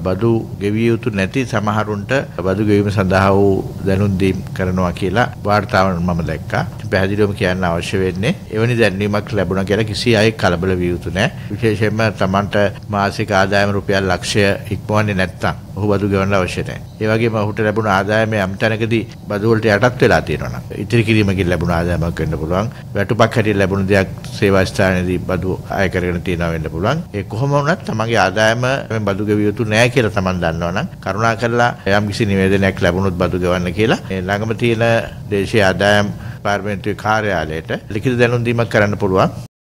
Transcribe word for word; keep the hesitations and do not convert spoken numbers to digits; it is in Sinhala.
බදු ගෙවිය යුතු නැති සමහරුන්ට බදු ගෙවීම සඳහා වූ දැනුම් දීම් කරනවා කියලා වාර්තාවන් මම දැක්කා. පැහැදිලිවම කියන්න අවශ්‍ය වෙන්නේ එවැනි දැන්වීමක් ලැබුණා කියලා කිසි අයෙක් කලබල විය යුතු නැහැ. විශේෂයෙන්ම Tamanට මාසික ආදායම රුපියල් ලක්ෂය ඉක්මවන්නේ නැත්නම් ඔහු බදු ගෙවන්න අවශ්‍ය නැහැ. ඒ වගේම ඔහුට ලැබුණ ආදායම යම් තැනකදී බදු වලට යටත් වෙලා තියෙනවා නම් ඉතිරි කිරීමකින් ලැබුණ ආදායමක් වෙන්න පුළුවන්. වැටුපක් හැටියට ලැබුණ දෙයක් සේවා ස්ථානයේදී බදු අය කරගෙන තියෙනවා වෙන්න පුළුවන්. ඒ කොහොම වුණත් තමන්ගේ ආදායම මේ බදු ගෙවිය යුතු නැහැ කියලා තමන් දන්නවනම් කරුණාකරලා යම් කිසි නිවේදනයක් ලැබුණොත් බදු ගෙවන්න කියලා මේ ළඟම තියෙන දේශීය ආදායම් පාර්ලිමේන්තුවේ කාර්යාලයට ලිඛිත දැනුම් දීමක් කරන්න පුළුවන්.